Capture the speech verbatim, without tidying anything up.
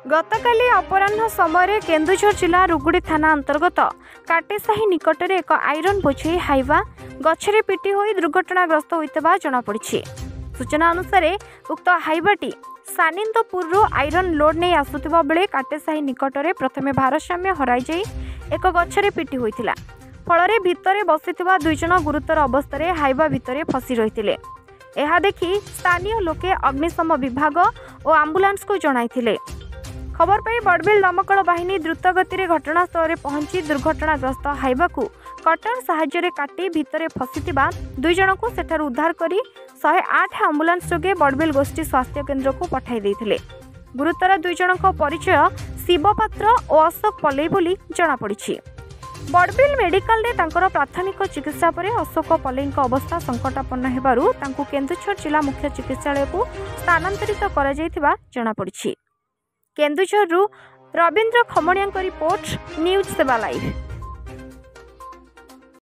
गतकाली अपराह्न समय केन्दुझर जिला रुगुड़ी थाना अंतर्गत काटेसाही निकटर एक आईरन बोझे हाइवा गछरे पिटी होई दुर्घटनाग्रस्त होता जमापड़ी। सूचना अनुसार उक्त हाइवाटी सानिंदपुर आईरन लोड नहीं आसुवा बेले काटेसाही निकटरे प्रथमे भारसाम्य हराई जाई एक गछरे पिटी होइतिला। फल भितर बसिथिबा दुई जन गुरुतर अवस्था हाइवा भितर फसी रही। यह देखि स्थानीय लोके अग्निशम विभाग और आंबुलांस को जणाइथिले। खबर पाई बड़बिल दमकल बाहिनी द्रुत गति में घटनास्थल में पहुंची दुर्घटनाग्रस्त हाइवा को कटर साहाय्य काटी भितर फसीथिबा दुई जन को सेठार उद्धार करी एक सौ आठ आंबुलांस जोगे बड़बिल गोष्ठी स्वास्थ्य केन्द्र को पठाई देथिले। गुरुतर दुई जन परिचय शिवपात्र और अशोक पल्लई बोली जमापड़ी। बड़बिल मेडिकल रे तांकर प्राथमिक चिकित्सा पर अशोक पल्लई अवस्था संकटापन्न हेबारु तांकु केन्दुझर जिला मुख्य चिकित्सालय को स्थानांतरित करा जायतिबा जमापड़ी। केन्दुझर रवींद्र खमणिया रिपोर्ट न्यूज सेवा लाइव।